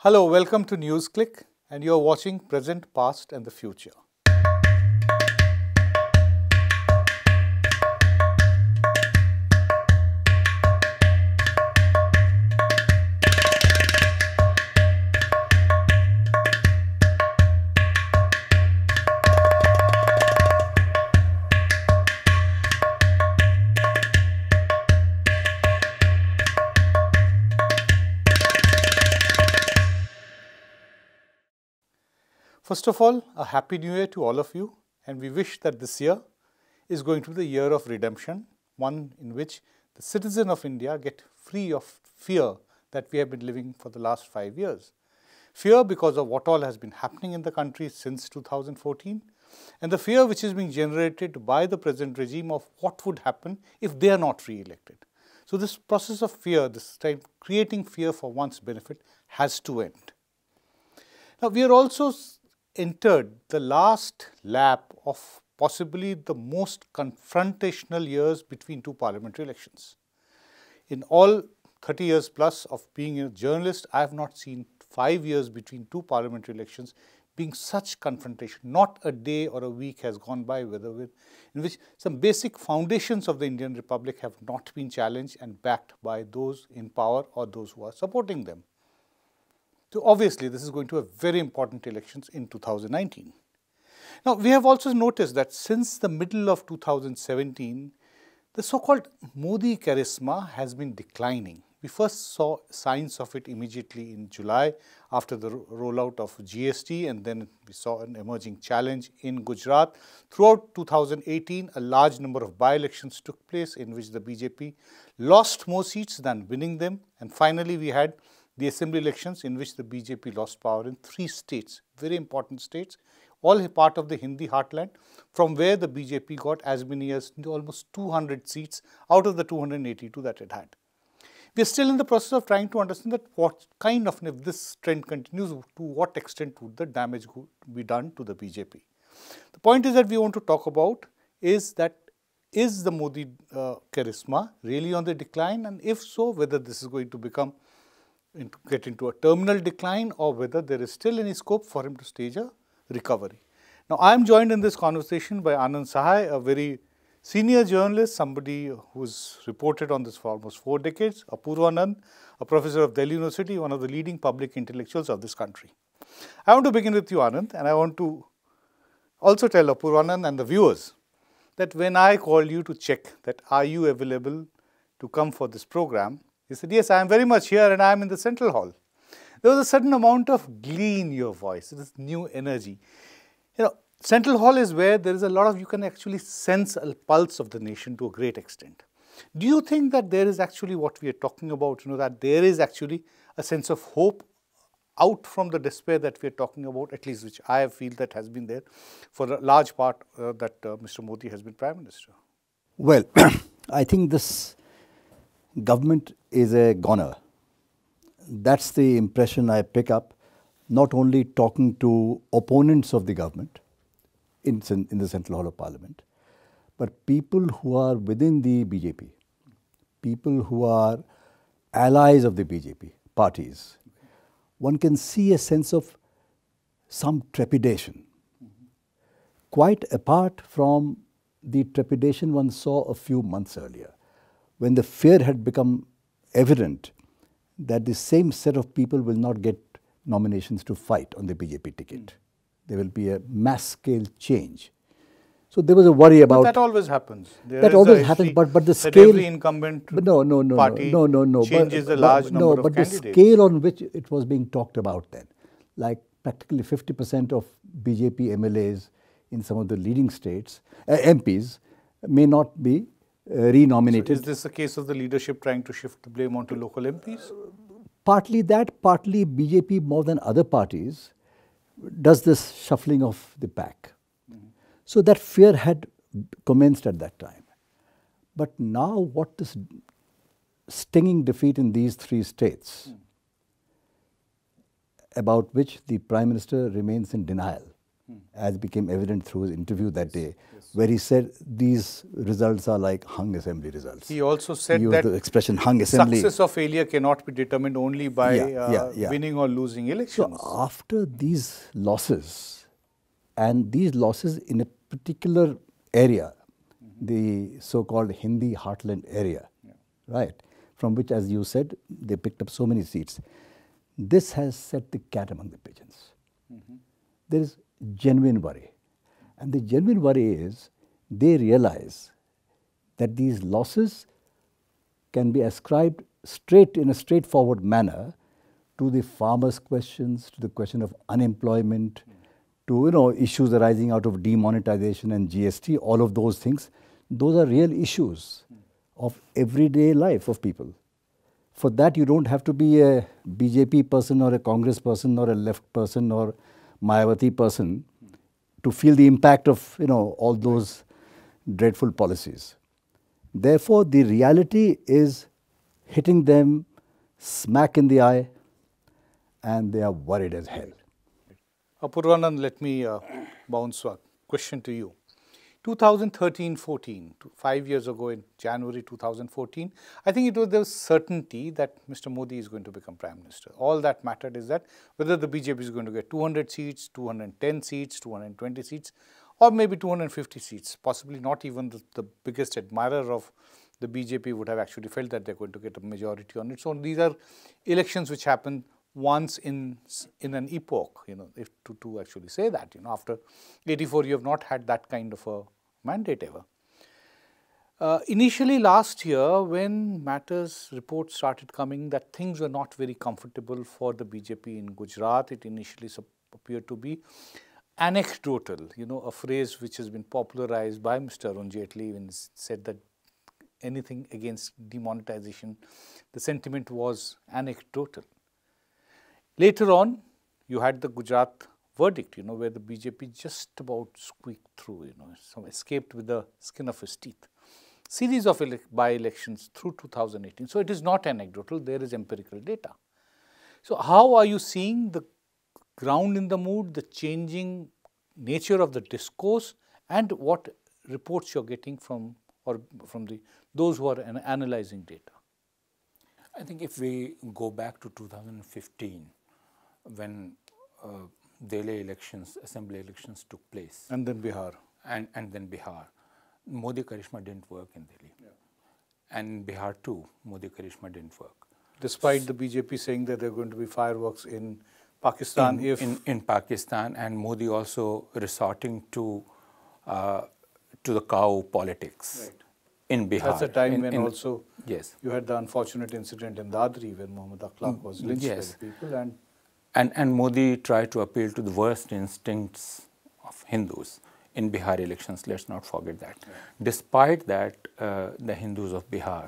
Hello, welcome to NewsClick, and you are watching Present, Past and the Future. First of all, a Happy New Year to all of you, and we wish that this year is going to be the year of redemption, one in which the citizens of India get free of fear that we have been living for the last 5 years. Fear because of what all has been happening in the country since 2014, and the fear which is being generated by the present regime of what would happen if they are not re-elected. So this process of fear, this time creating fear for one's benefit, has to end. Now we are also entered the last lap of possibly the most confrontational years between two parliamentary elections. In all 30 years plus of being a journalist, I have not seen 5 years between two parliamentary elections being such confrontation. Not a day or a week has gone by in which some basic foundations of the Indian Republic have not been challenged and backed by those in power or those who are supporting them. So obviously, this is going to be very important elections in 2019. Now, we have also noticed that since the middle of 2017, the so-called Modi charisma has been declining. We first saw signs of it immediately in July after the rollout of GST, and then we saw an emerging challenge in Gujarat. Throughout 2018, a large number of by-elections took place in which the BJP lost more seats than winning them, and finally we had the assembly elections in which the BJP lost power in 3 states, very important states, all part of the Hindi heartland, from where the BJP got as many as almost 200 seats out of the 282 that it had. We are still in the process of trying to understand that what kind of, if this trend continues, to what extent would the damage be done to the BJP. The point is that we want to talk about is that is the Modi charisma really on the decline, and if so, whether this is going to get into a terminal decline or whether there is still any scope for him to stage a recovery. Now, I am joined in this conversation by Anand Sahay, a very senior journalist, somebody who's reported on this for almost 4 decades, Apoorvanand, a professor of Delhi University, one of the leading public intellectuals of this country. I want to begin with you, Anand, and I want to also tell Apoorvanand and the viewers that when I called you to check that are you available to come for this program, he said, yes, I am very much here and I am in the Central Hall. There was a certain amount of glee in your voice, this new energy. You know, Central Hall is where there is a lot of, you can actually sense a pulse of the nation to a great extent. Do you think that there is actually what we are talking about, that there is actually a sense of hope out from the despair that we are talking about, at least which I feel that has been there for a large part that Mr. Modi has been Prime Minister? Well, I think this government is a goner. That's the impression I pick up, not only talking to opponents of the government in the Central Hall of Parliament, but people who are within the BJP, people who are allies of the BJP parties. One can see a sense of some trepidation, quite apart from the trepidation one saw a few months earlier, when the fear had become evident that the same set of people will not get nominations to fight on the BJP ticket. There will be a mass-scale change. So there was a worry about... But that always happens. That always happens, but the scale... every incumbent party changes a large number of candidates. The scale on which it was being talked about then, like practically 50% of BJP MLAs in some of the leading states, MPs, may not be renominated. So is this a case of the leadership trying to shift the blame onto local MPs? Partly that, partly BJP more than other parties does this shuffling of the pack. So that fear had commenced at that time. But now what this stinging defeat in these 3 states, about which the Prime Minister remains in denial, as became evident through his interview that day, where he said these results are like hung assembly results. He also said he used that the expression hung assembly. Success or failure cannot be determined only by winning or losing elections. So after these losses, and these losses in a particular area, the so-called Hindi heartland area, right, from which, as you said, they picked up so many seats. This has set the cat among the pigeons. There is genuine worry. And the genuine worry is they realize that these losses can be ascribed in a straightforward manner to the farmers' questions, to the question of unemployment, to issues arising out of demonetization and GST, all of those things. Those are real issues of everyday life of people. For that, you don't have to be a BJP person or a Congress person or a left person or Mayawati person to feel the impact of all those dreadful policies. Therefore, the reality is hitting them smack in the eye, and they are worried as hell. Apoorvanand, let me bounce a question to you. 2013-14, 5 years ago in January 2014, I think there was certainty that Mr. Modi is going to become Prime Minister. All that mattered is that whether the BJP is going to get 200 seats, 210 seats, 220 seats, or maybe 250 seats. Possibly not even the biggest admirer of the BJP would have actually felt that they're going to get a majority on its own. These are elections which happen once in an epoch, if to actually say that, after 84 you have not had that kind of a mandate ever. Initially last year, when reports started coming that things were not very comfortable for the BJP in Gujarat, it initially appeared to be anecdotal, a phrase which has been popularized by Mr. Arun Jaitley when he said that anything against demonetization, the sentiment was anecdotal. Later on, you had the Gujarat verdict, where the BJP just about squeaked through, escaped with the skin of his teeth. Series of by-elections through 2018. So it is not anecdotal, there is empirical data. So how are you seeing the ground in the mood, the changing nature of the discourse, and what reports you're getting from those who are analyzing data? I think if we go back to 2015, when Delhi elections, assembly elections took place. And then Bihar. And then Bihar. Modi Karishma didn't work in Delhi. Yeah. And in Bihar too, Modi Karishma didn't work. Despite the BJP saying that there are going to be fireworks in Pakistan. In Pakistan, and Modi also resorting to the cow politics. Right. In Bihar. That's a time when also yes. you had the unfortunate incident in Dadri when Mohammad Akhlaq was lynched by the people. And Modi tried to appeal to the worst instincts of Hindus in Bihar elections. Let's not forget that. Yeah. Despite that, the Hindus of Bihar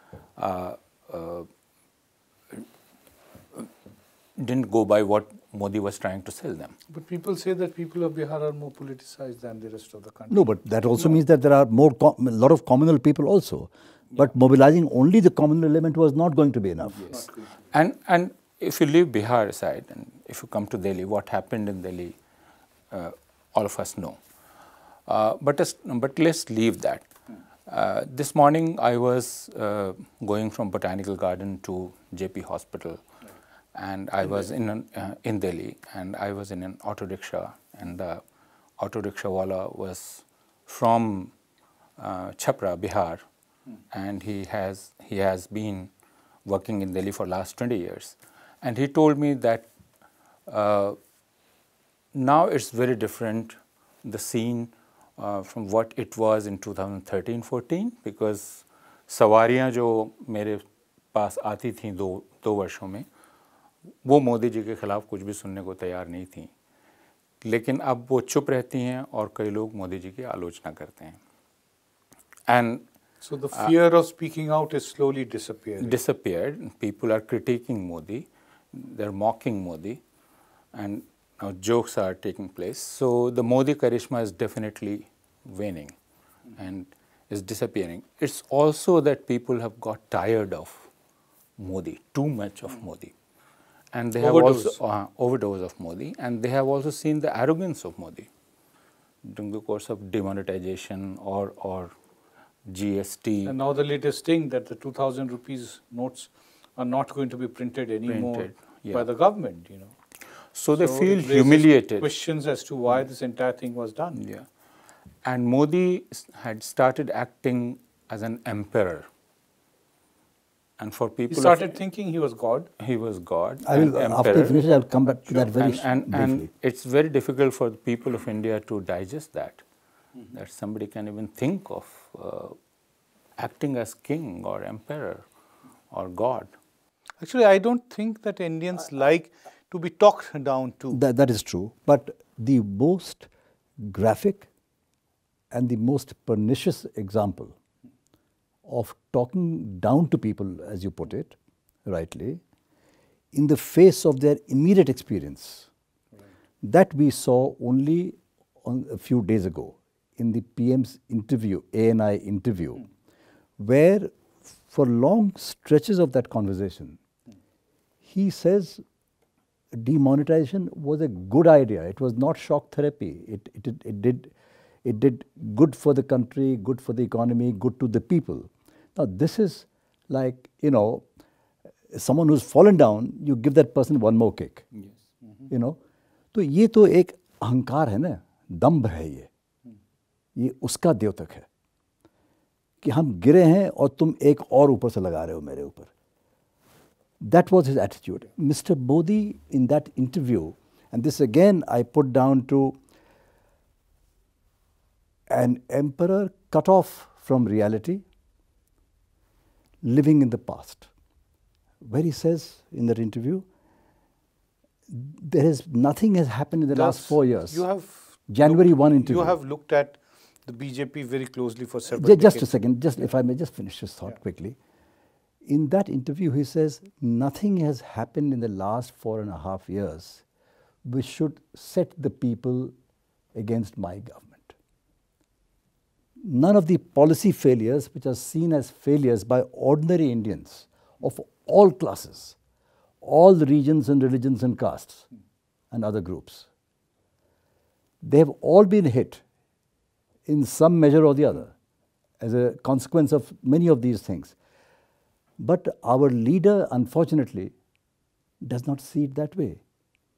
didn't go by what Modi was trying to sell them. But people say that people of Bihar are more politicized than the rest of the country. No, but that also means that there are a lot of communal people also. Yeah. But mobilizing only the communal element was not going to be enough. Yes. And if you leave Bihar aside and if you come to Delhi, what happened in Delhi, all of us know. But let's leave that. This morning I was going from Botanical Garden to JP Hospital, and I was in Delhi, and I was in an auto rickshaw, and the auto rickshaw wala was from Chhapra, Bihar, and he has been working in Delhi for last 20 years. And he told me that now it's very different, the scene from what it was in 2013-14, because सवारियाँ जो मेरे पास आती थीं दो वर्षों में, वो मोदी जी के खिलाफ कुछ भी सुनने को तैयार नहीं थीं, लेकिन अब वो चुप रहती हैं और कई लोग मोदी जी की आलोचना करते हैं. And so the fear of speaking out is slowly disappeared. People are critiquing Modi, they're mocking Modi, and now jokes are taking place. So the Modi charisma is definitely waning and is disappearing. It's also that people have got tired of Modi, too much of Modi. and they have also overdose of Modi, and they have also seen the arrogance of Modi during the course of demonetization or GST. And now the latest thing that the 2,000 rupees notes are not going to be printed anymore by the government, you know. So they feel humiliated. Questions as to why this entire thing was done. Yeah. And Modi had started acting as an emperor. And for people, he started thinking he was God. He was God. I will, after you finish, I will come back to that very briefly. And it's very difficult for the people of India to digest that, that somebody can even think of acting as king or emperor or God. Actually, I don't think that Indians like to be talked down to. That is true. But the most graphic and the most pernicious example of talking down to people, as you put it, rightly, in the face of their immediate experience, that we saw only a few days ago in the PM's interview, ANI interview, where for long stretches of that conversation, he says demonetization was a good idea. It was not shock therapy. It did good for the country, good for the economy, good to the people. Now, this is like, you know, someone who's fallen down, you give that person one more kick. Yes. You know, तो ये तो एक अहंकार है ना, दंभ है ये उसका द्योतक है कि हम गिरे हैं और तुम एक और ऊपर से लगा रहे हो मेरे ऊपर. That was his attitude. Mr. Modi in that interview, and this again I put down to an emperor cut off from reality, living in the past, where he says in that interview, nothing has happened in the last 4 years. You have January 1 interview. You have looked at the BJP very closely for several decades. Just a second, if I may just finish this thought quickly. In that interview, he says, nothing has happened in the last 4.5 years which should set the people against my government. None of the policy failures which are seen as failures by ordinary Indians of all classes, all regions and religions and castes and other groups, they have all been hit in some measure or the other as a consequence of many of these things. But our leader, unfortunately, does not see it that way.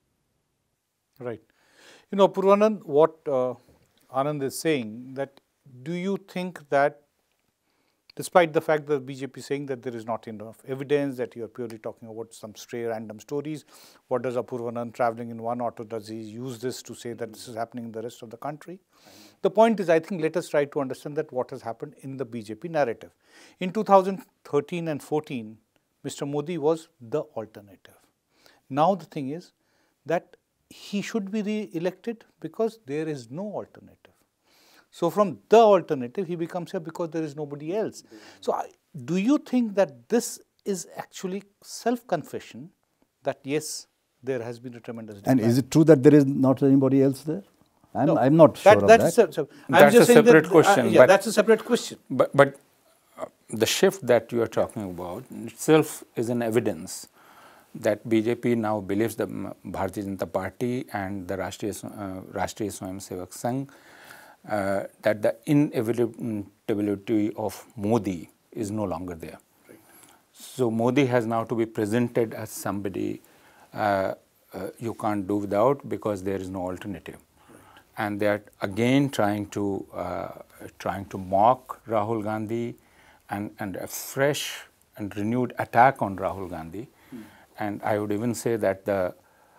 Right. You know, Apoorvanand, what Anand is saying, that do you think that despite the fact that BJP is saying that there is not enough evidence, that you are purely talking about some stray random stories, what does Apoorvanand traveling in one auto, does he use this to say that this is happening in the rest of the country? The point is, I think, let us try to understand that what has happened in the BJP narrative. In 2013 and 14, Mr. Modi was the alternative. Now the thing is that he should be re-elected because there is no alternative. So from the alternative, he becomes here because there is nobody else. So do you think that this is actually self-confession that yes, there has been a tremendous decline? And is it true that there is not anybody else there? I'm not sure of that. That's a separate question. That's a separate question. But the shift that you are talking about itself is an evidence that BJP now believes the Bharatiya Janata Party and the Rashtriya Swayamsevak Sangh that the inevitability of Modi is no longer there. Right. So Modi has now to be presented as somebody you can't do without because there is no alternative. Right. And they are again trying to mock Rahul Gandhi and a fresh and renewed attack on Rahul Gandhi. And I would even say that the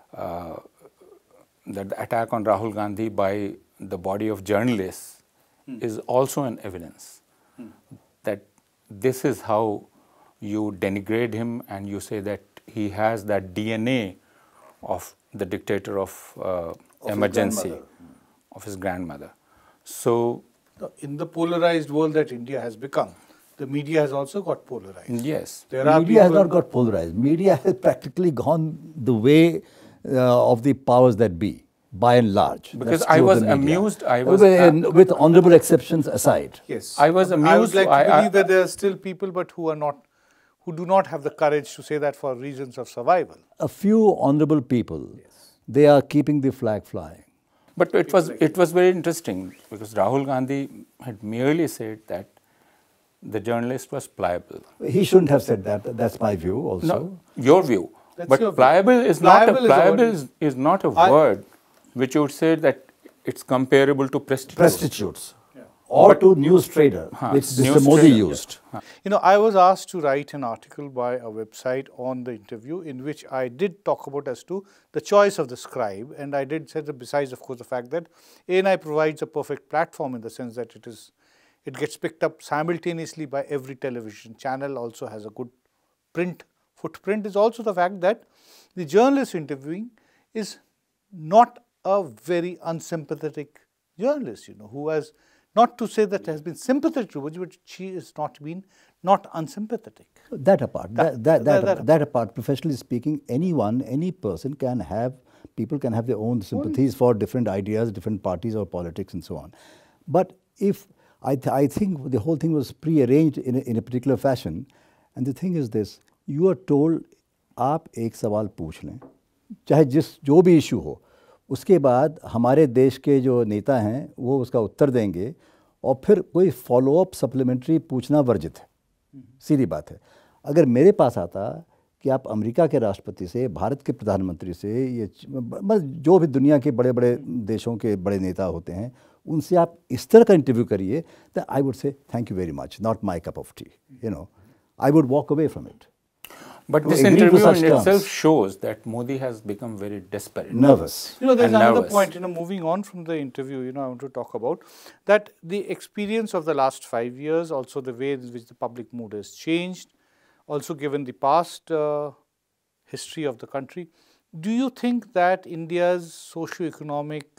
attack on Rahul Gandhi by the body of journalists is also an evidence that this is how you denigrate him and you say that he has that DNA of the dictator of emergency, of his grandmother. So, in the polarized world that India has become, the media has also got polarized. Yes. Media has not got polarized. Media has practically gone the way of the powers that be, by and large. Because I was amused. With honorable exceptions aside. Yes. I was amused. I would like to believe that there are still people, but who who do not have the courage to say that for reasons of survival. A few honorable people, they are keeping the flag flying. But it was very interesting because Rahul Gandhi had merely said that the journalist was pliable. He shouldn't have said that. That's my view also. No, your view. That's but your pliable view. is not Pliable is not a word which you would say that it's comparable to prostitutes. Or to news trader, which Mr. Modi used. You know, I was asked to write an article by a website on the interview in which I did talk about as to the choice of the scribe, and I did say that besides, of course, the fact that ANI provides a perfect platform in the sense that it gets picked up simultaneously by every television channel, also has a good print footprint, is also the fact that the journalist interviewing is not a very unsympathetic journalist, you know, who has, not to say that has been sympathetic to, but she has not unsympathetic. That apart, that apart, professionally speaking, any person can have, people can have their own sympathies for different ideas, different parties or politics and so on. But if, I think the whole thing was pre-arranged in a particular fashion, and the thing is this, you are told, आप एक सवाल पूछ लें, चाहे जो भी issue हो, उसके बाद हमारे देश के जो नेता हैं वो उसका उत्तर देंगे और फिर कोई फॉलोअप सप्लीमेंट्री पूछना वर्जित है। सीधी बात है। अगर मेरे पास आता कि आप अमेरिका के राष्ट्रपति से, भारत के प्रधानमंत्री से, ये बस जो भी दुनिया के बड़े बड़े देशों के बड़े नेता होते हैं, उनसे आप इस तरह का इंटरव्यू करिए, तो I would say thank you very much, not my cup of tea, you know, I would walk away from it. But this interview in itself shows that Modi has become very desperate. Nervous. You know, there's another point, you know, moving on from the interview, you know, I want to talk about that the experience of the last 5 years, also the way in which the public mood has changed, also given the past history of the country. Do you think that India's socio-economic,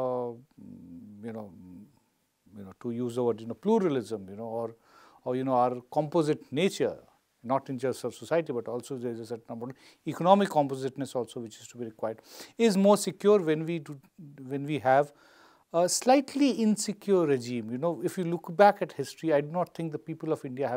you know, to use the word, you know, pluralism, you know, or you know, our composite nature, not in just of society, but also there is a certain amount of economic compositeness also which is to be required, is more secure when we have a slightly insecure regime. You know, if you look back at history, I do not think the people of India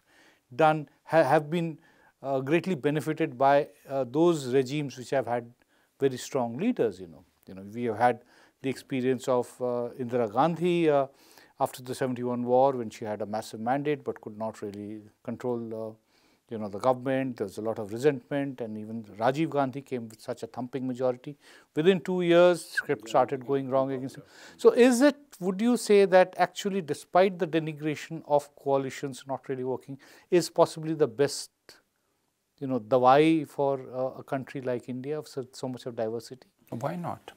have been greatly benefited by those regimes which have had very strong leaders. You know, we have had the experience of Indira Gandhi after the 71 war, when she had a massive mandate but could not really control you know, the government. There was a lot of resentment, and even Rajiv Gandhi came with such a thumping majority. Within 2 years, script started going wrong against him. So would you say that actually, despite the denigration of coalitions not really working, is possibly the best, you know, dawai for a country like India of so much of diversity? Why not?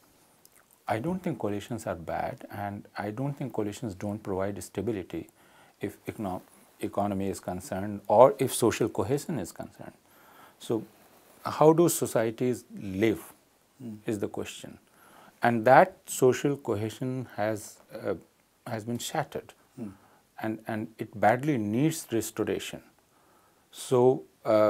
I don't think coalitions are bad, and I don't think coalitions don't provide stability if economy is concerned or if social cohesion is concerned. So how do societies live is the question, and that social cohesion has been shattered, and it badly needs restoration. So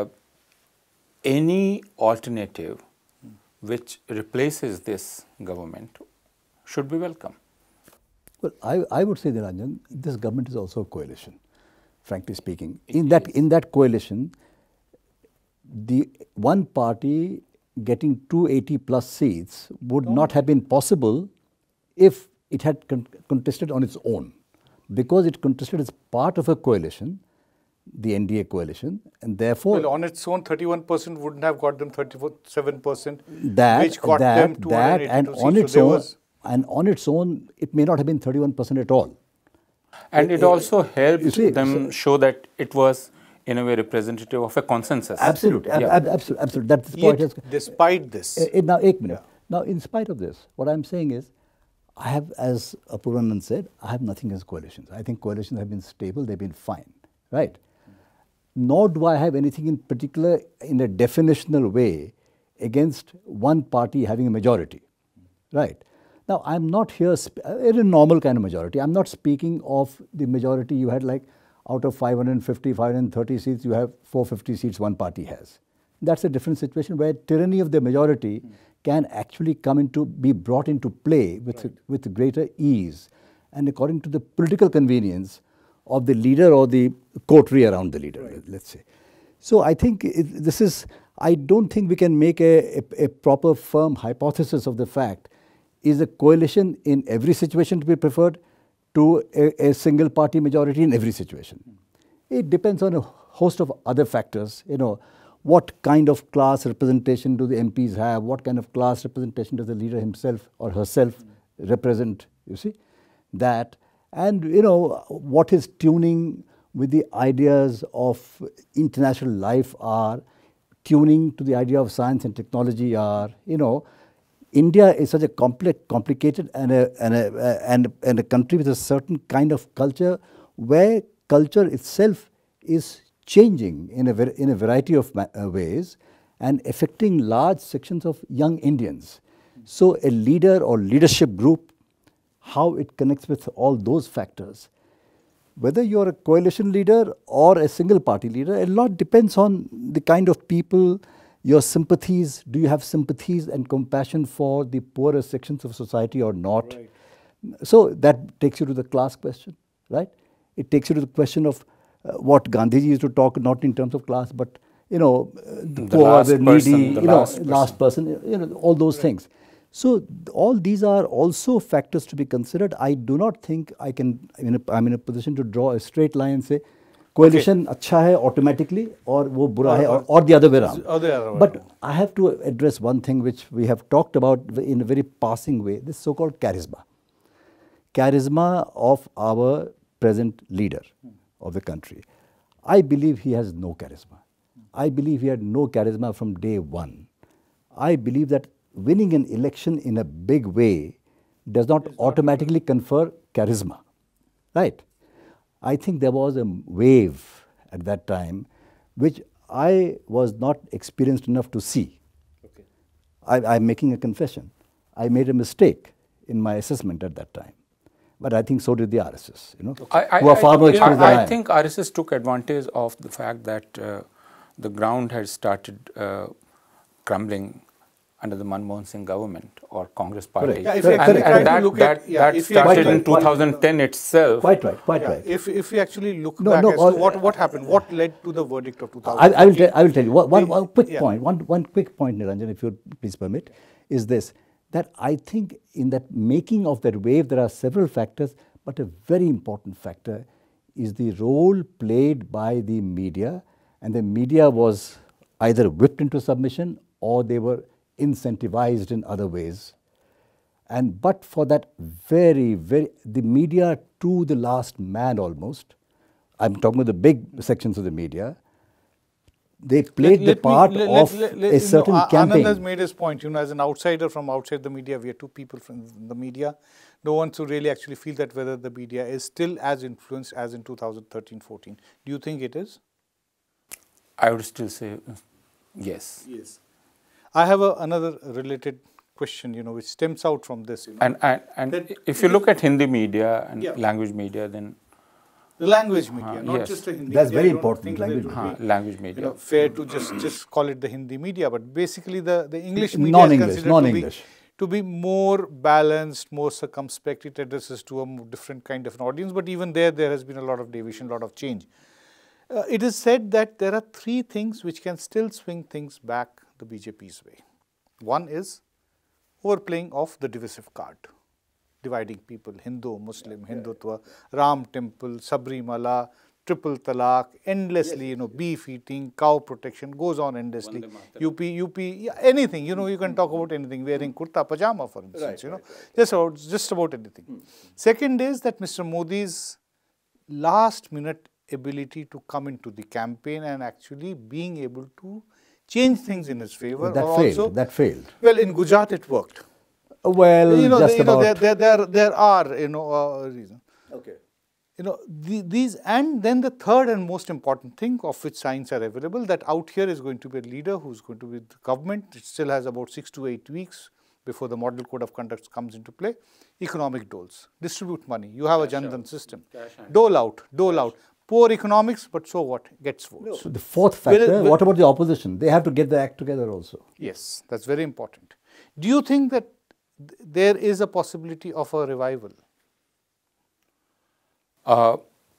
any alternative which replaces this government should be welcome. Well, I would say, Nilanjan, this government is also a coalition. Frankly speaking, in that coalition, the one party getting 280 plus seats would not have been possible if it had contested on its own, because it contested as part of a coalition, the NDA coalition, and therefore, well, on its own, 31% wouldn't have got them 37%, which got them 282 seats. And on its own, it may not have been 31% at all. And it also helped them show that it was, in a way, representative of a consensus. Absolutely, absolutely. That's the point. Despite this. Now, एक minute. Now, in spite of this, what I'm saying is, I have, as Apoorvanand said, I have nothing against coalitions. I think coalitions have been stable, they've been fine, right? Nor do I have anything in particular in a definitional way against one party having a majority, right? Now, I'm not here, in a normal kind of majority, I'm not speaking of the majority you had, like out of 550, 530 seats, you have 450 seats one party has. That's a different situation where tyranny of the majority can actually be brought into play with greater ease and according to the political convenience of the leader or the coterie around the leader, let's say. So I think this is, I don't think we can make a proper firm hypothesis of the fact, is a coalition in every situation to be preferred to a single party majority in every situation. It depends on a host of other factors, what kind of class representation do the MPs have, what kind of class representation does the leader himself or herself represent, you see, that, and what his tuning with the ideas of international life are, tuning to the idea of science and technology are, India is such a complicated and a country with a certain kind of culture where culture itself is changing in a variety of ways and affecting large sections of young Indians. So a leader or leadership group, how it connects with all those factors, whether you are a coalition leader or a single party leader, a lot depends on the kind of people, your sympathies. Do you have sympathies and compassion for the poorer sections of society or not? Right. So that takes you to the class question, right? It takes you to the question of what Gandhiji used to talk, not in terms of class, but the poor, the needy, last person, all those things. So all these are also factors to be considered. I do not think I'm in a position to draw a straight line and say coalition अच्छा है automatically or वो बुरा है or the other way around. But I have to address one thing which we have talked about in a very passing way, this so-called charisma. Charisma of our present leader of the country. I believe he has no charisma. I believe he had no charisma from day one. I believe that winning an election in a big way does not automatically confer charisma, right? I think there was a wave at that time which I was not experienced enough to see. Okay. I'm making a confession. I made a mistake in my assessment at that time. But I think so did the RSS, who are far more experienced than I am. I think RSS took advantage of the fact that the ground had started crumbling under the Manmohan Singh government or Congress party. Yeah, that started in 2010 itself. Quite right. If we actually look back as to what happened, what led to the verdict of 2010? I will tell you. One quick point, one quick point, Nilanjan, if you please permit, is this, that I think in that making of that wave, there are several factors, but a very important factor is the role played by the media, and the media was either whipped into submission or they were incentivized in other ways. But for that the media to the last man almost, I'm talking about the big sections of the media, they played the part of a certain campaign. Anand has made his point, as an outsider from outside the media, we are two people from the media. No one to really actually feel that whether the media is still as influenced as in 2013-14. Do you think it is? I would still say yes. Yes. I have another related question, which stems out from this. And if you look at Hindi media and language media, then the language media, not just the Hindi. That's very important. Language media. Fair to just call it the Hindi media, but basically the English media non-English, is considered to be more balanced, more circumspect. It addresses to a different kind of an audience, but even there has been a lot of deviation, a lot of change. It is said that there are three things which can still swing things back the BJP's way. One is overplaying of the divisive card, dividing people, Hindu, Muslim, Hindutva, Ram temple, Sabrimala, triple talaq, endlessly, beef eating, cow protection, goes on endlessly. UP, anything, you can talk about anything, wearing kurta pajama, for instance, just about anything. Second is that Mr. Modi's last minute ability to come into the campaign and actually being able to change things in his favor. That failed. Well, in Gujarat it worked. Well, there are reasons. Okay. These, and then the third and most important thing, of which signs are available, that out here is going to be a leader who's going to be the government. It still has about 6 to 8 weeks before the model code of conduct comes into play. Economic doles, distribute money. You have a Jan Dhan system. Dole out. Poor economics, but so what? Gets votes. So the fourth factor, what about the opposition? They have to get the act together also. Yes, that's very important. Do you think that there is a possibility of a revival?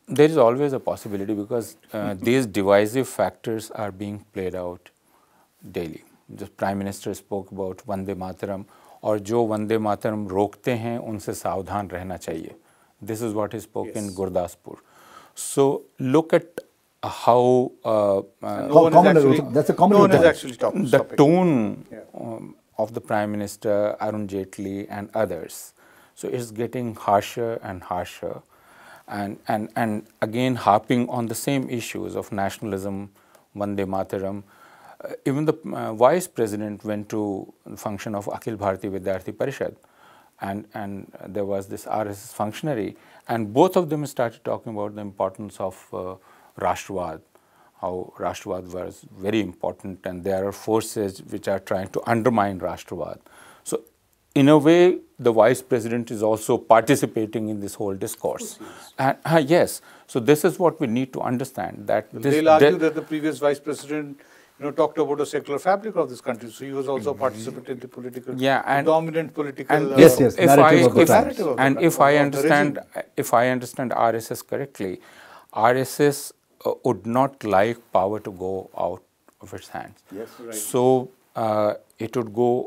There is always a possibility because these divisive factors are being played out daily. The Prime Minister spoke about Vande Mataram, और जो वंदे मातरम रोकते हैं उनसे सावधान रहना चाहिए. This is what he spoke in Gurdaspur. So look at how that's a common the tone of the Prime Minister, Arun Jaitley and others. So it's getting harsher and harsher, and again harping on the same issues of nationalism, Vande Mataram. Even the Vice President went to a function of Akhil Bharatiya Vidyarthi Parishad, and there was this RSS functionary, and both of them started talking about the importance of Rashtravad, how Rashtravad was very important, and there are forces which are trying to undermine Rashtravad. So in a way, the Vice President is also participating in this whole discourse. And yes, so this is what we need to understand. That they'll argue that the previous Vice President talked about the secular fabric of this country. So he was also a participant in the political, dominant political. And if I understand RSS correctly, RSS would not like power to go out of its hands. Yes, right. So it would go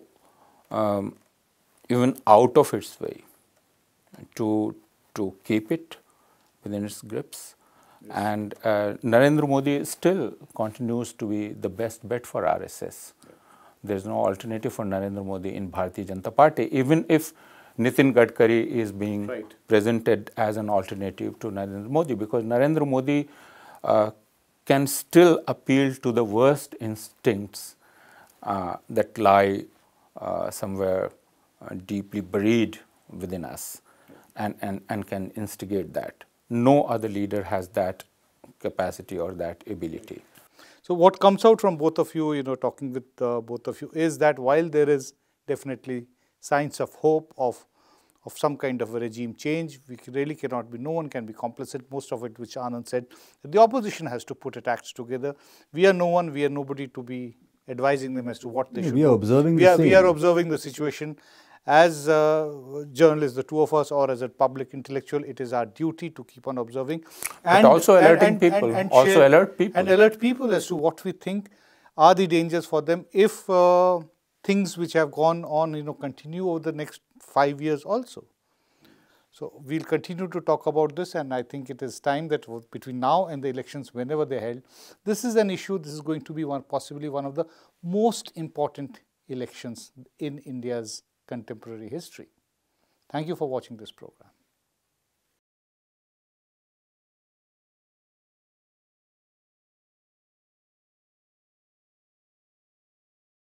even out of its way to keep it within its grips. Yes. And Narendra Modi still continues to be the best bet for RSS. Yeah. There is no alternative for Narendra Modi in Bharatiya Janata Party, even if Nitin Gadkari is being presented as an alternative to Narendra Modi, because Narendra Modi can still appeal to the worst instincts that lie somewhere deeply buried within us, and can instigate that. No other leader has that capacity or that ability. So what comes out from both of you, talking with both of you, is that while there is definitely signs of hope of some kind of a regime change, we really cannot be, no one can be complicit. Most of it, which Anand said, the opposition has to put its acts together. We are no one, we are nobody to be advising them as to what they should do. We are observing the situation. As journalists, the two of us, or as a public intellectual, it is our duty to keep on observing. And also alerting people. And alert people as to what we think are the dangers for them if things which have gone on, continue over the next 5 years also. So we'll continue to talk about this, and I think it is time that between now and the elections, whenever they're held, this is an issue. This is going to be possibly one of the most important elections in India's contemporary history. Thank you for watching this program.